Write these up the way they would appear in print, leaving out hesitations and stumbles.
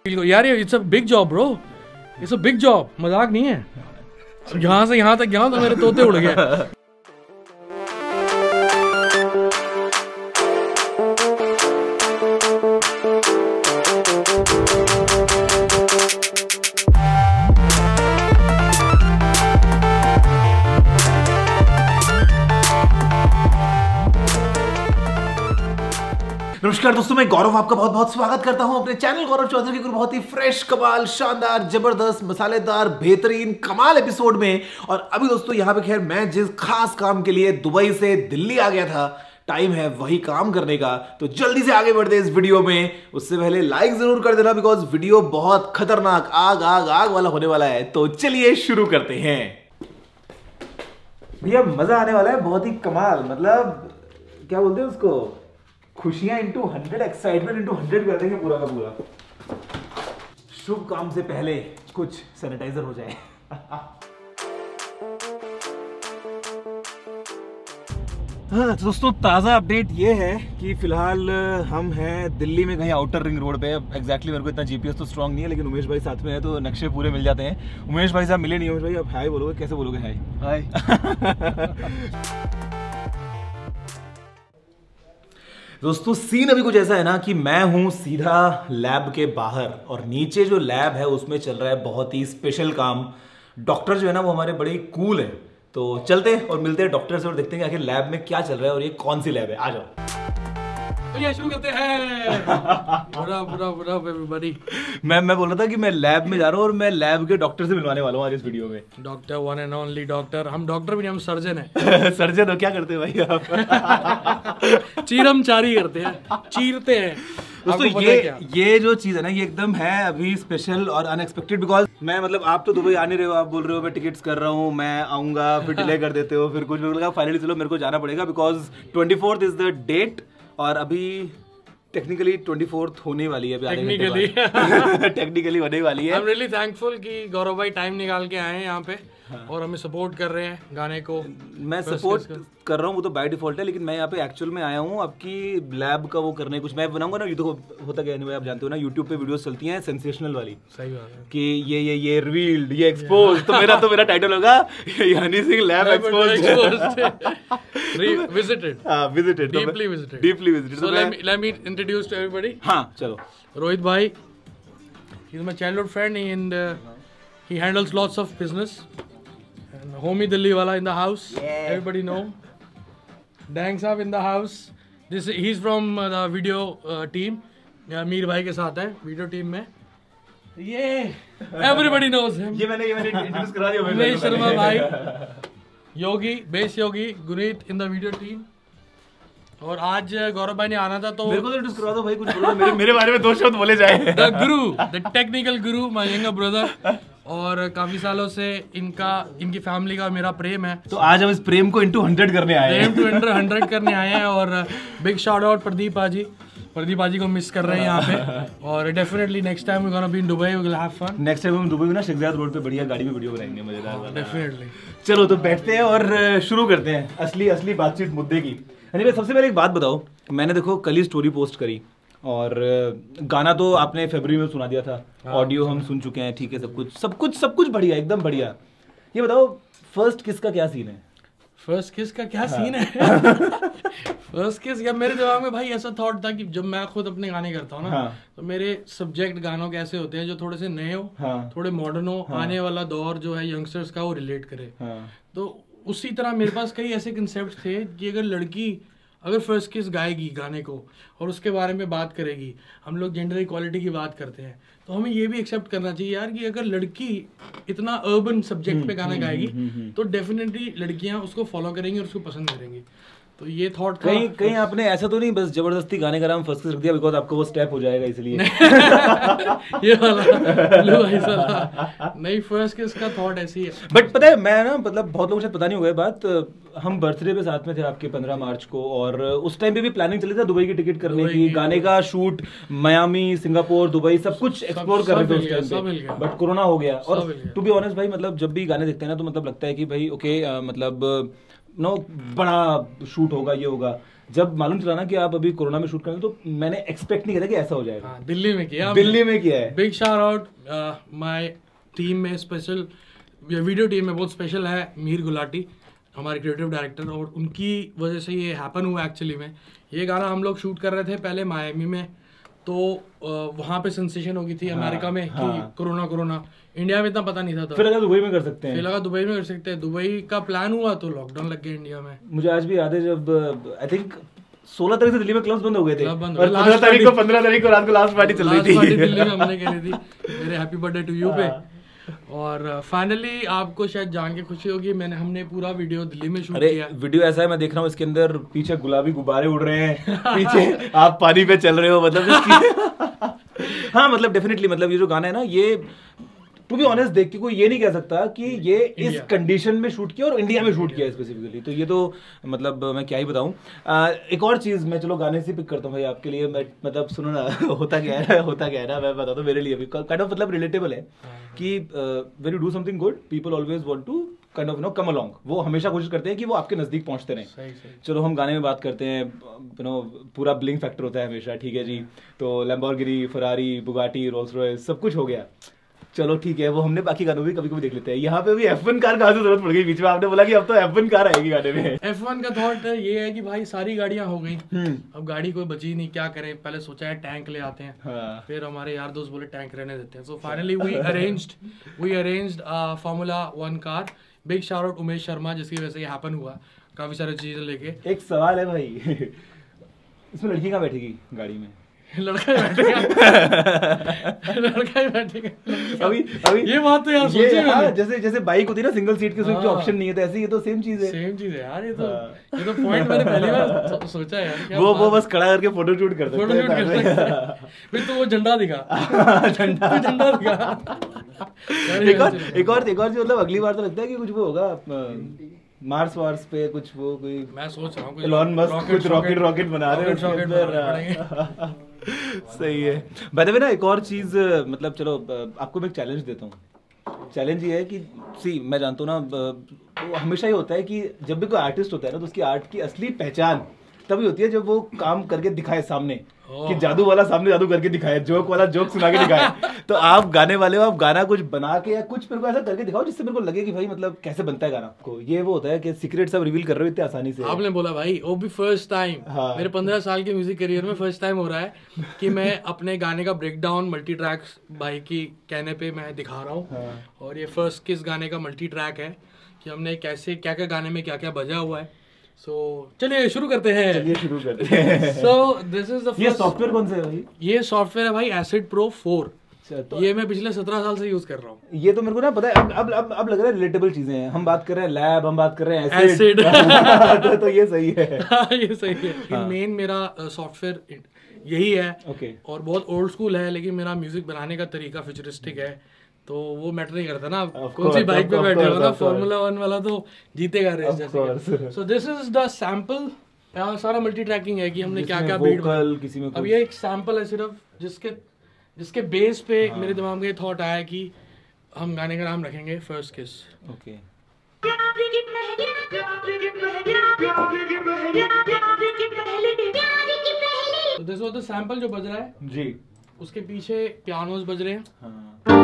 यार ये it's a big job bro, it's a big job, मजाक नहीं है। यहाँ से यहाँ तक गया तो मेरे तोते उड़ गए। नमस्कार दोस्तों, मैं गौरव आपका बहुत बहुत स्वागत करता हूं अपने चैनल गौरव चौधरी के बहुत ही फ्रेश, कमाल, शानदार, जबरदस्त, मसालेदार, बेहतरीन, कमाल एपिसोड में। और अभी दोस्तों यहाँ पे खैर मैं जिस खास काम के लिए दुबई से दिल्ली आ गया था, टाइम है वही काम करने का, तो जल्दी से आगे बढ़ते इस वीडियो में। उससे पहले लाइक जरूर कर देना, बिकॉज वीडियो बहुत खतरनाक आग आग आग वाला होने वाला है। तो चलिए शुरू करते हैं भैया, मजा आने वाला है, बहुत ही कमाल। मतलब क्या बोलते हैं उसको, खुशियां इंटू 100, एक्साइटमेंट इंटू 100 कर देंगे पूरा का पूरा। शुभ काम से पहले कुछ सैनिटाइजर हो जाए। हाँ तो दोस्तों, ताज़ा अपडेट ये है कि फिलहाल हम हैं दिल्ली में कहीं आउटर रिंग रोड पे। एग्जैक्टली मेरे को इतना जीपीएस तो स्ट्रांग नहीं है, लेकिन उमेश भाई साथ में है तो नक्शे पूरे मिल जाते हैं। उमेश भाई साहब मिले नहीं। उमेश भाई अब हाय बोलोगे, कैसे बोलोगे हाय? हाय। दोस्तों सीन अभी कुछ ऐसा है ना कि मैं हूं सीधा लैब के बाहर, और नीचे जो लैब है उसमें चल रहा है बहुत ही स्पेशल काम। डॉक्टर जो है ना वो हमारे बड़े कूल है, तो चलते हैं और मिलते हैं डॉक्टर से और देखते हैं कि आखिर लैब में क्या चल रहा है और ये कौन सी लैब है। आ जाओ, चलिए शुरू करते हैं। एवरीबॉडी, मैं बोल रहा था कि मैं लैब में जा रहा हूँ और मैं लैब के डॉक्टर से मिलवाने वाला हूँ आज इस वीडियो में। Doctor one and only doctor. हम डॉक्टर भी नहीं, हम सर्जन है। सर्जन हो? क्या करते हैं भाई आप? चीरमचारी करते हैं, चीरते हैं। दोस्तों ये जो चीज है ना, ये एकदम है अभी स्पेशल और अनएक्सपेक्टेड, बिकॉज मैं मतलब आप तो दुबई आ नहीं रहे हो, आप बोल रहे हो मैं टिकट्स कर रहा हूँ, मैं आऊंगा, फिर डिले कर देते हो, फिर कुछ लगा फाइनली चलो मेरे को जाना पड़ेगा, because 24th is the date. और अभी टेक्निकली 24th होने वाली है, टेक्निकली होने वाली है। आई एम रियली थैंकफुल कि गौरव भाई टाइम निकाल के आए हैं यहाँ पे। हाँ। और हमें सपोर्ट कर रहे हैं गाने को। मैं सपोर्ट कर रहा हूँ, वो तो बाय डिफॉल्ट है, लेकिन मैं यहाँ पे एक्चुअल में आया हूँ आपकी लैब का वो करने। कुछ मैं बनाऊंगा ना, यूट्यूब होता क्या है आप जानते हो ना, यूट्यूब पे वीडियोस चलती हैं सेंसेशनल वाली। सही बात है कि ये रिवील्ड, ये एक्सपोज। तो मेरा टाइटल होगा Honey Singh lab exposed, visited, deeply visited. So let me introduce to everybody. हाँ चलो, रोहित भाई, he is my childhood friend and he handles lots of business. And homie Delhi wala in the house. Yeah. Everybody know. Dang Saab in the house. He's from the video team. Mir भाई के साथ है video team में। Everybody knows him. ये मैंने introduce करा दिया। उमेश शर्मा भाई, Yogi, base Yogi, Guneet in the video team. और आज गौरव भाई ने आना था तो मेरे को तो इंट्रोड्यूस करा दो भाई, कुछ बोलो, मेरे बारे में 2 शब्द बोले जाए। The guru, the technical guru, my younger brother. और काफी सालों से इनकी फैमिली का मेरा प्रेम है, तो आज हम इस प्रेम को इंटू 100 करने आए हैं। प्रेम टू 100 करने आए हैं। और बिग शाउट आउट प्रदीप आजी को मिस कर रहे हैं यहाँ पे। और definitely next time we gonna be in Dubai, we will have fun. Next time हम दुबई में ना शेखजाद रोड पे बढ़िया गाड़ी में वीडियो बनाएंगे, मजेदार वाला। डेफिनेटली। चलो तो बैठते हैं और शुरू करते हैं असली बातचीत मुद्दे की। सबसे पहले एक बात बताओ, मैंने देखो कल ही स्टोरी पोस्ट करी और गाना तो आपने फरवरी में सुना दिया था, ऑडियो हम सुन चुके हैं, ठीक है, सब कुछ बढ़िया, एकदम बढ़िया। ये बताओ फर्स्ट किस का क्या सीन है? फर्स्ट किस का क्या सीन है? फर्स्ट किस, या मेरे दिमाग में भाई ऐसा थॉट था कि जब मैं खुद अपने गाने करता हूँ ना, तो मेरे सब्जेक्ट गानों के ऐसे होते हैं जो थोड़े से नए हो, थोड़े मॉडर्न हो, आने वाला दौर जो है यंगस्टर्स का वो रिलेट करे। तो उसी तरह मेरे पास कई ऐसे कंसेप्ट थे कि अगर लड़की अगर फर्स्ट किस गाएगी गाने को और उसके बारे में बात करेगी, हम लोग जेंडर इक्वालिटी की बात करते हैं, तो हमें ये भी एक्सेप्ट करना चाहिए यार कि अगर लड़की इतना अर्बन सब्जेक्ट पे गाना गाएगी तो डेफिनेटली लड़कियां उसको फॉलो करेंगी और उसको पसंद करेंगी। तो ये थॉट था। कहीं आपने ऐसा तो नहीं बस जबरदस्ती गाने का नाम फर्स्ट किस रख दिया बिकॉज आपको वो स्टेप हो जाएगा इसलिए? ये वाला ऐसा नहीं, फर्स्ट किस का थॉट ऐसी है। बट पता है मैं ना, मतलब बहुत लोगों से पता नहीं होगा बात, हम बर्थडे पे साथ में थे आपके 15 मार्च को, और उस टाइम पे भी प्लानिंग चली थी दुबई की टिकट करने की, गाने का शूट मियामी, सिंगापुर, दुबई सब कुछ एक्सप्लोर कर रहे थे उस टाइम पे, बट कोरोना हो गया। और टू बी ऑनेस्ट भाई, मतलब जब भी गाने देखते हैं ना तो मतलब लगता है कि भाई ओके, मतलब नो बड़ा शूट होगा, ये होगा, जब मालूम चला ना कि आप अभी कोरोना में शूट करेंगे तो मैंने एक्सपेक्ट नहीं किया कि ऐसा हो जाएगा। हाँ, दिल्ली में किया है। Big shout out my team में, स्पेशल वीडियो टीम में बहुत स्पेशल है मीर गुलाटी, हमारे क्रिएटिव डायरेक्टर, और उनकी वजह से ये हैपन हुआ। एक्चुअली में ये गाना हम लोग शूट कर रहे थे पहले मायामी में, तो वहाँ पे सेंसेशन हो गई थी अमेरिका में कि कोरोना, इंडिया में इतना पता नहीं था। तो फिर लगा दुबई में कर सकते हैं, दुबई में कर सकते हैं। दुबई का प्लान हुआ तो लॉकडाउन लग गया इंडिया में। मुझे आज भी याद है जब आई थिंक 16 तारीख से दिल्ली में क्लब्स बंद हो गए थे, 15 तारीख को रात को लास्ट पार्टी चल रही थी दिल्ली में, हमने करी थी मेरे हैप्पी बर्थडे टू यू पे। और फाइनली आपको शायद जान के खुशी होगी, हमने पूरा वीडियो दिल्ली में शूट किया। वीडियो ऐसा है, मैं देख रहा हूँ इसके अंदर पीछे गुलाबी गुब्बारे उड़ रहे हैं, पीछे आप पानी पे चल रहे हो, मतलब हाँ मतलब डेफिनेटली, मतलब ये जो गाना है ना, ये टू बी ऑनेस्ट देख के कोई ये नहीं कह सकता कि ये इस कंडीशन में शूट किया और इंडिया में शूट किया स्पेसिफिकली, तो ये तो मतलब मैं क्या ही बताऊं। एक और चीज मैं चलो गाने से पिक करता हूँ भाई आपके लिए, मैं मतलब सुनो ना होता क्या है ना, मैं बताता हूँ मेरे लिए भी काइंड ऑफ मतलब रिलेटेबल है कि when you do something good people always want to kind of come along, वो हमेशा कोशिश करते हैं कि वो आपके नजदीक पहुंचते रहें। चलो हम गाने में बात करते हैं, पूरा ब्लिंक फैक्टर होता है हमेशा, ठीक है जी, तो Lamborghini, Ferrari, Bugatti, Rolls Royce सब कुछ हो गया, चलो ठीक है, वो हमने बाकी गानों भी कभी कभी देख लेते हैं। यहाँ पे भी F1 कार कहाँ से जरूरत पड़ गई बीच में, आपने बोला कि अब तो F1 कार आएगी गाने में। F1 का थॉट ये है कि भाई सारी गाड़ियां हो गई, अब गाड़ी कोई बची नहीं, क्या करें, पहले सोचा है टैंक ले आते हैं, फिर हमारे यार दोस्त बोले टैंक रहने देते हैं, so finally we arranged formula 1 car. Big shout out Umesh Sharma, जिसकी वजह से ये हैपन हुआ, काफी सारी चीजें लेके। एक सवाल है भाई, इसमें लड़की कहाँ बैठेगी गाड़ी में? लड़का ही बैठेगा अभी ये बात तो यार सोची मैंने। जैसे बाइक होती है ना सिंगल सीट की, उसमें जो ऑप्शन नहीं है, तो ऐसे ये तो सेम चीज है यार, ये तो पॉइंट मैंने पहली बार सोचा है यार। वो बस खड़ा करके फोटो शूट कर सकते हैं, फिर तो वो झंडा दिखा झंडा दिखा। एक और जो मतलब अगली बार तो लगता है कि कुछ वो होगा मार्स वार्स पे, कुछ वो कोई, मैं सोच रहा हूँ एलन मस्क कुछ रॉकेट बना रहे हैं। सही है। बाय द वे ना एक और चीज, मतलब चलो आपको मैं एक चैलेंज देता हूँ। चैलेंज ये है कि सी मैं जानता हूँ ना, वो हमेशा ही होता है कि जब भी कोई आर्टिस्ट होता है ना, तो उसकी आर्ट की असली पहचान तभी होती है जब वो काम करके दिखाए सामने, कि जादू वाला सामने जादू करके दिखाए, जोक वाला जोक सुना के दिखाए। तो आप गाने वाले हो, आप गाना कुछ बना के या कुछ मेरे को ऐसा करके दिखाओ जिससे मेरे को लगे कि भाई मतलब कैसे बनता है गाना को। ये वो होता है कि सीक्रेट सब रिवील कर रहे हो इतने आसानी से। आपने बोला भाई वो भी फर्स्ट टाइम, मेरे 15 साल के म्यूजिक करियर में फर्स्ट टाइम हो रहा है कि मैं अपने गाने का ब्रेकडाउन मल्टी ट्रैक्स भाई की कहने पे मैं दिखा रहा हूँ। और ये फर्स्ट किस गाने का मल्टी ट्रैक है कि हमने कैसे क्या क्या गाने में क्या क्या बजा हुआ है। चलिए शुरू करते हैं। दिस इज द ये सॉफ्टवेयर कौन सा है भाई? ये सॉफ्टवेयर है भाई एसिड प्रो 4। तो ये मैं पिछले 17 साल से यूज कर रहा हूँ। ये तो मेरे को ना पता है, अब लग रहा है रिलेटेबल चीजें हैं। हम बात कर रहे हैं लैब, हम बात कर रहे हैं एसिड। तो ये सही है। ये सही है। मेन मेरा सॉफ्टवेयर यही है और बहुत ओल्ड स्कूल है, लेकिन मेरा म्यूजिक बनाने का तरीका फ्यूचरिस्टिक है, तो वो मैटर नहीं करता ना कौन सी बाइक पे बैठे हो ना। फॉर्मूला 1 वाला तो जीतेगा रेस जैसे। So this is the sample. सारा मल्टी ट्रैकिंग है कि हमने क्या क्या बीट किसी में। अब ये एक सैंपल है सिर्फ, जिसके बेस पे मेरे दिमाग में ये थॉट आया कि हम गाने का नाम रखेंगे फर्स्ट किस। ओके तो दिस वाज द सैंपल जो बज रहा है जी, उसके पीछे पियानोस बज रहे हैं।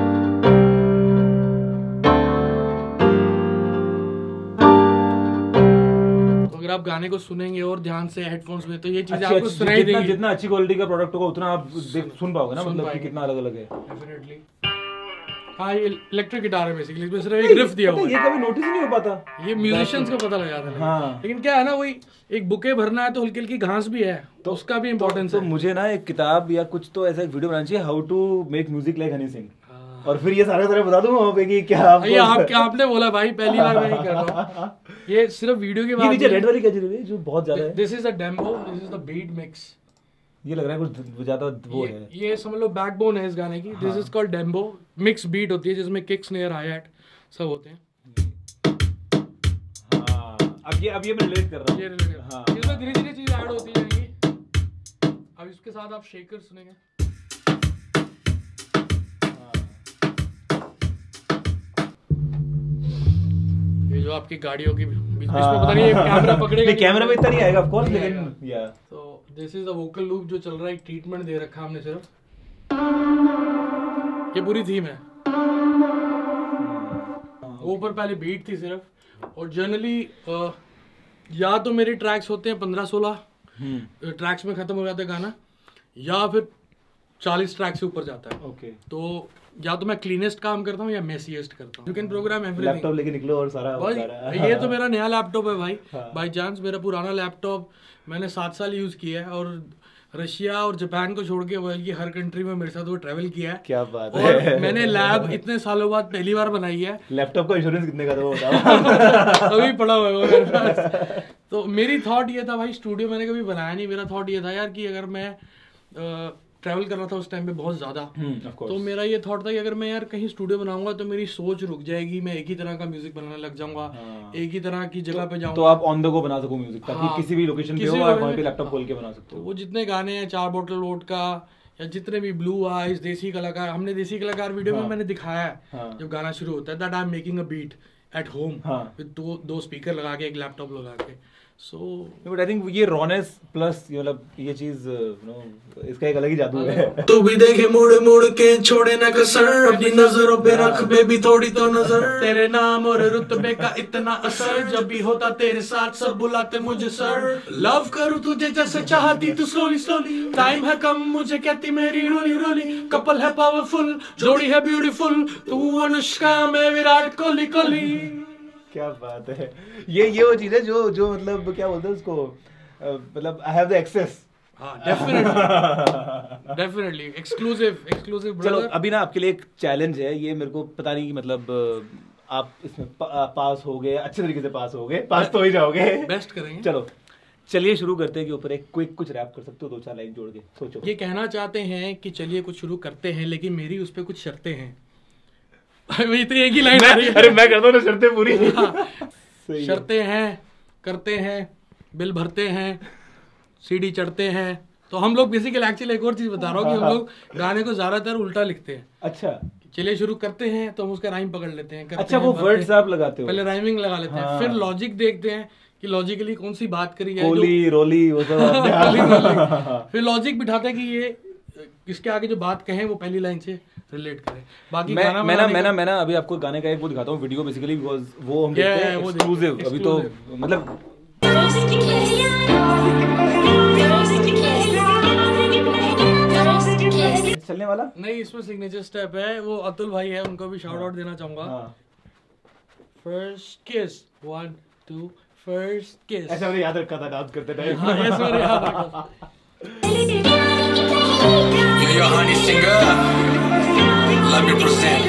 अगर आप गाने को सुनेंगे और ध्यान से हेडफोन्स में, तो ये चीजें आपको सुनाई देंगी। जितना अच्छी क्वालिटी का प्रोडक्ट होगा उतना आप सुन पाओगे ना, मतलब कि कितना अलग अलग है। डेफिनेटली हाँ, ये इलेक्ट्रिक गिटार है बेसिकली, इसमें सिर्फ एक रिफ दिया हुआ है। ये कभी नोटिस नहीं हो पाता, ये म्यूजिशियंस को पता लग जाता है। हाँ। लेकिन क्या है ना, वही एक बुके भरना है तो हल्की हल्की घास भी है, तो उसका भी इम्पोर्टेंस है। तो मुझे ना एक किताब या कुछ तो ऐसा एक वीडियो बनाना चाहिए, how to make music like Honey Singh, और फिर ये सारे बता दूं वहाँ पे कि क्या आपने बोला भाई पहली बार मैं नहीं कर रहा हूँ। ये सिर्फ वीडियो के बाद। नीचे रेड वाली क्या चीज है जो बहुत ज्यादा है? This is a demo, this is the beat mix. ये लग रहा है कुछ ज्यादा वो है। ये समझ लो बैकबोन है इस गाने की। This is called dembow. Mix beat होती है जिसमें किक, स्नेयर, हाई-हैट सब होते हैं। अब ये मैं रिलेट कर रहा हूँ। ये रिलेट कर रहा हूँ। इसमें धीरे-धीरे चीज ऐड होती जाएंगी। अब इसके साथ आप शेकर सुनेंगे। जो आपकी गाड़ियों की बीच में पता नहीं कैमरा पकड़ेगा, कैमरा में इतना नहीं आएगा ऑफ कोर्स, लेकिन या तो this is the vocal loop जो चल रहा है, एक ट्रीटमेंट दे रखा हमने सिर्फ, ये पूरी थीम है। ऊपर पहले बीट थी सिर्फ, और जनरली या तो मेरे ट्रैक्स होते हैं 15-16 ट्रैक्स में खत्म हो जाता है गाना, या फिर 40 ट्रैक से ऊपर जाता है। ओके तो या तो मैं क्लीनेस्ट काम करता हूँ या मेसीएस्ट करता हूँ। You can program everything. Laptop लेके निकलो और सारा भाई ये तो मेरा नया लैपटॉप है भाई, बाय चांस। मेरा पुराना लैपटॉप मैंने 7 साल यूज किया है, और रशिया और जापान को छोड़ के बल्कि हर कंट्री में मेरे साथ वो ट्रैवल किया है। क्या बात है। और मैंने लैब इतने सालों बाद पहली बार बनाई है। लैपटॉप का इंश्योरेंस कितने का था वो बताओ। अभी पड़ा हुआ है वो मेरे पास। तो मेरी थॉट ये था भाई, स्टूडियो मैंने कभी बनाया नहीं, मेरा थॉट ये था यार कि अगर मैं ट्रैवल कर रहा था उस टाइम पे बहुत ज्यादा, तो मेरा ये थॉट था कि अगर मैं यार कहीं स्टूडियो बनाऊंगा तो मेरी सोच रुक जाएगी, मैं एक ही तरह का म्यूजिक बनाने लग जाऊंगा, एक ही तरह की जगह पे जाऊंगा, तो आप ऑन द गो बना सको म्यूजिक, ताकि किसी भी लोकेशन पे हो आप वहीं पे लैपटॉप खोल के बना सकते हो। वो जितने गाने हैं 4 बोतल वोडका या जितने भी ब्लू आइज, देसी कलाकार, हमने देसी कलाकार वीडियो में मैंने दिखाया है जब गाना शुरू होता है, that I am making a beat at home with दो स्पीकर लगा के, एक लैपटॉप लगा के। So, but I think ये रॉनेस प्लस ये चीज इसका एक अलग ही जादू है। तू भी देखे मुड़ मुड़ के छोड़े ना कसर, अपनी नजरों पे रख बेबी थोड़ी तो नजर, तेरे नाम और रुतबे का इतना असर, जब भी होता तेरे साथ सब बुलाते मुझे सर, लव करूँ तुझे जैसे चाहती तू स्लोली स्लोली, टाइम है कम मुझे कहती मेरी रोली रोली, कपल है पावरफुल जोड़ी है ब्यूटीफुल, तू अनुष्का मैं विराट कोहली कोहली। क्या बात है। ये वो चीज है जो मतलब क्या बोलते हैं उसको, मतलब आई हैव द एक्सेस। हाँ डेफिनेटली एक्सक्लूसिव। चलो अभी ना आपके लिए एक चैलेंज है, ये मेरे को पता नहीं कि मतलब आप इसमें पास हो गए, अच्छे तरीके से पास हो गए, पास तो ही जाओगे, बेस्ट करेंगे। चलो चलिए शुरू करते हैं कि ऊपर एक क्विक कुछ रैप कर सकते हो, 2-4 लाइन जोड़ के, सोचो। ये कहना चाहते हैं कि चलिए कुछ शुरू करते हैं, लेकिन मेरी उस पर कुछ शर्तें हैं। वही तो एक ही लाइन आ रही है। अरे मैं करता हूँ ना शर्तें पूरी। शर्तें हैं, करते हैं, बिल भरते हैं, सीडी चढ़ते हैं। तो हम लोग बेसिकली एक्चुअली एक और चीज बता रहा हूँ कि हम लोग गाने को ज्यादातर उल्टा लिखते हैं। अच्छा, चलिए शुरू करते हैं तो हम उसका राइम पकड़ लेते हैं। अच्छा, वो वर्ड्स आप लगाते हो, पहले राइमिंग लगा लेते हैं, फिर लॉजिक देखते हैं कि लॉजिकली कौन सी बात करी है, कोली रोली वो सब। फिर लॉजिक बिठाते हैं कि ये इसके आगे जो बात कहें वो पहली लाइन से रिलेट करें। बाकी मैं ना अभी आपको गाने का एक वो दिखाता हूँ वीडियो, बेसिकली बिकॉज़ वो हम देखते हैं एक्सक्लूसिव। अभी तो मतलब चलने वाला नहीं, इसमें सिग्नेचर स्टेप है, वो अतुल भाई है, उनको भी शाउट आउट देना चाहूंगा। फर्स्ट किस 1 2 फर्स्ट किस, ऐसा मैंने याद रखा था डांस करते टाइम। हां ऐसा मैंने याद रखा। Your honey singer, let me present.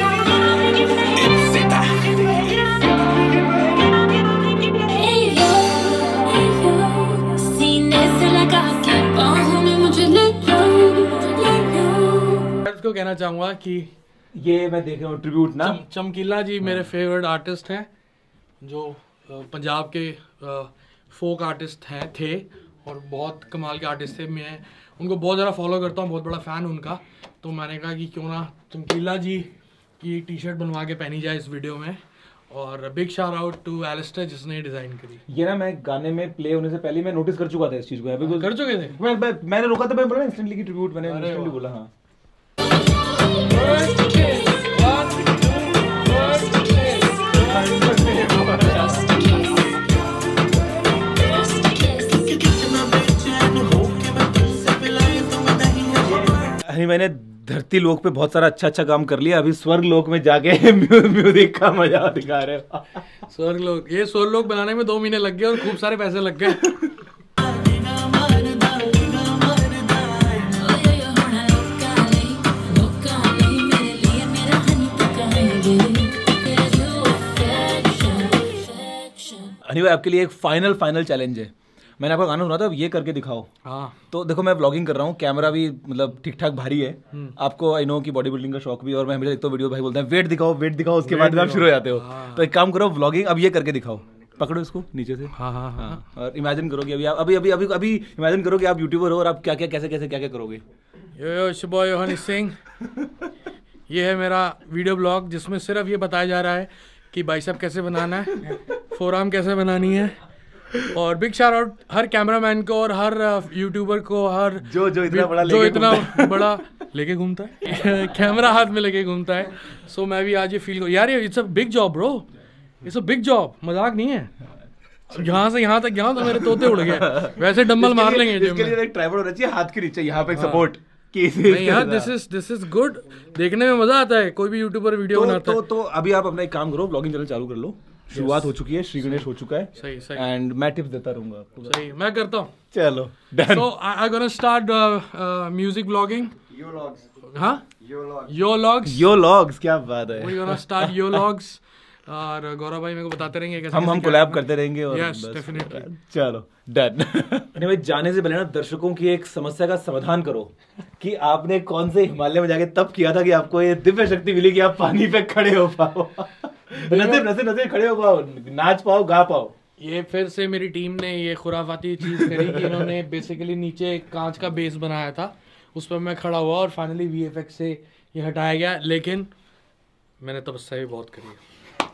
इसको कहना चाहूंगा कि ये मैं देख रहा हूँ ट्रिब्यूट ना, चमकीला जी मेरे फेवरेट आर्टिस्ट हैं, जो पंजाब के फोक आर्टिस्ट थे और बहुत कमाल के आर्टिस्ट थे। मैं उनको बहुत ज़्यादा फॉलो करता हूँ, बहुत बड़ा फ़ैन उनका। तो मैंने कहा कि क्यों ना चमकीला जी की टी शर्ट बनवा के पहनी जाए इस वीडियो में। और big shout out to Alistair जिसने डिज़ाइन करी। ये ना मैं गाने में प्ले होने से पहले मैं नोटिस कर चुका था इस चीज़ को। कर चुके थे? मैंने रोका था, मैं बोला इंस्टेंटली की ट्रिब्यूट, मैंने इंस्टेंटली बोला। हाँ मैंने धरती लोक पे बहुत सारा अच्छा काम कर लिया, अभी स्वर्ग लोक में जाके म्यूजिक का मजा दिखा रहे हो। स्वर्ग लोक, ये स्वर्ग लोक बनाने में 2 महीने लग गए और खूब सारे पैसे लग गए। हनी भाई आपके लिए एक फाइनल चैलेंज है। मैंने आपका गाना सुना था, अब ये करके दिखाओ। हाँ। तो देखो मैं व्लॉगिंग कर रहा हूँ, कैमरा भी मतलब ठीक ठाक भारी है, आपको आई नो कि बॉडी बिल्डिंग का शौक भी, और मैं हमेशा देखता हूँ वीडियो, भाई बोलते हैं वेट दिखाओ, उसके बाद आप शुरू हो जाते हो। तो एक काम करो, व्लॉगिंग अब ये करके दिखाओ, पकड़ो इसको नीचे से। हाँ। और इमेजिन करो कि अभी इमेजिन करो कि आप यूट्यूबर हो और आप क्या क्या करोगे। यो शुभॉय हनी सिंह, ये है मेरा वीडियो ब्लॉग जिसमें सिर्फ ये बताया जा रहा है कि बाइसेप कैसे बनाना है, फोरआर्म कैसे बनानी है। और बिग शाउट आउट हर कैमरामैन को और हर यूट्यूबर को, हर जो इतना बड़ा लेके घूमता है कैमरा हाथ में लेके घूमता है। सो मैं भी आज ये फील करूँ यार, it's a big job bro, it's a big job, मजाक नहीं है। यहाँ से यहाँ तक गया तो मेरे तोते उड़ गए, वैसे डंबल मार लेंगे। इसके लिए एक ट्राइपॉड होना चाहिए हाथ के नीचे, यहाँ पे सपोर्ट। यार दिस इज गुड, देखने में मजा आता है कोई भी यूट्यूबर वीडियो बनाता है। तो अभी आप अपना एक काम करो, ब्लॉगिंग चैनल चालू कर लो। शुरुआत हो चुकी है, श्री गणेश हो चुका है। सही सही। एंड मैं टिप्स देता रहूंगा आपको। सही, मैं करता हूँ। चलो done. So I gonna start music blogging. हाँ, यो लॉग्स, क्या बात है। We gonna start yo logs. और गौरव भाई मेरे को बताते रहेंगे कैसे हम कोलैब करते रहेंगे। और यस डेफिनेटली। चलो डन। अरे भाई, जाने से पहले ना दर्शकों की एक समस्या का समाधान करो कि आपने कौन से हिमालय में जाके तब किया था कि आपको ये दिव्य शक्ति मिली कि आप पानी पे खड़े हो पाओ, नसे खड़े हो पाओ, नाच पाओ, गा पाओ। ये फिर से मेरी टीम ने ये खुराफाती चीज करी कि इन्होंने बेसिकली नीचे एक कांच का बेस बनाया था, उस पर मैं खड़ा हुआ और फाइनली वीएफएक्स से ये हटाया गया। लेकिन मैंने तपस्या भी बहुत करी है।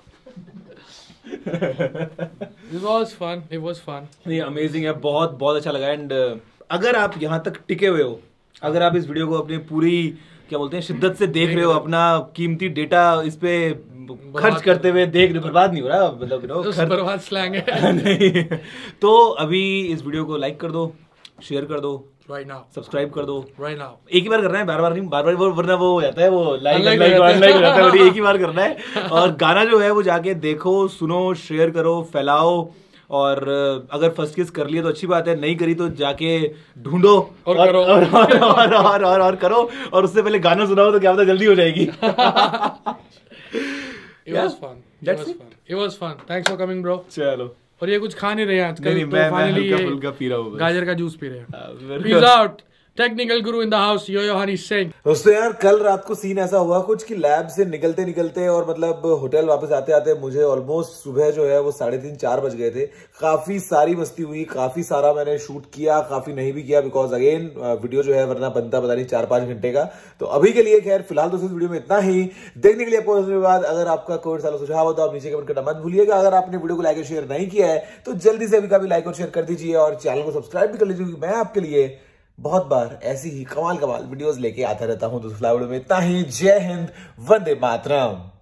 It was fun. नहीं, अमेजिंग है, बहुत बहुत अच्छा लगा। एंड अगर आप यहाँ तक टिके हुए हो, अगर आप इस वीडियो को अपनी पूरी क्या बोलते हैं शिद्दत से देख रहे हो, अपना कीमती डेटा इस पे खर्च करते हुए बर्बाद नहीं हो रहा, मतलब बर्बाद स्लैंग है नहीं, तो अभी इस वीडियो को लाइक कर दो, शेयर कर दो, right now, सब्सक्राइब कर दो right now। एक ही बार करना है, बार बार नहीं, बार बार वरना वो हो जाता है, वो लाइक हो जाता है। एक ही बार करना है। और गाना जो है वो जाके देखो, सुनो, शेयर करो, फैलाओ। और अगर फर्स्ट किस कर लिया तो अच्छी बात है, नहीं करी तो जाके ढूंढो और करो और करो। और उससे पहले गाना सुनाओ तो क्या पता जल्दी हो जाएगी। It was fun. Thanks for coming bro. चलो। और ये कुछ खा नहीं रहे आजकल, नहीं, तो फाइनली फुल्का पी रहा हूँ, गाजर का जूस पी रहे हैं। Peace out. Technical guru in the house, yo Honey Singh. दोस्तों यार, कल रात को सीन ऐसा हुआ कुछ कि लैब से निकलते निकलते और मतलब होटल वापस आते आते मुझे ऑलमोस्ट सुबह जो है वो 3:30-4 बज गए थे। काफी सारी मस्ती हुई, काफी सारा मैंने शूट किया, काफी नहीं भी किया, बिकॉज अगेन वीडियो जो है वरना बनता पता नहीं 4-5 घंटे का। तो अभी के लिए खैर फिलहाल दोस्तों इस वीडियो में इतना ही। देखने के लिए आपको धन्यवाद। अगर आपका कोई सारा सुझाव हो तो आप नीचे कमेंट करना मत भूलिएगा। अगर आपने वीडियो को लाइक और शेयर नहीं किया है तो जल्दी से अभी का भी लाइक और शेयर कर दीजिए और चैनल को सब्सक्राइब भी कर लीजिए, क्योंकि मैं आपके लिए बहुत बार ऐसी ही कमाल वीडियोस लेके आता रहता हूं। दोस्तों वीडियो में इतना ही। जय हिंद, वंदे मातरम।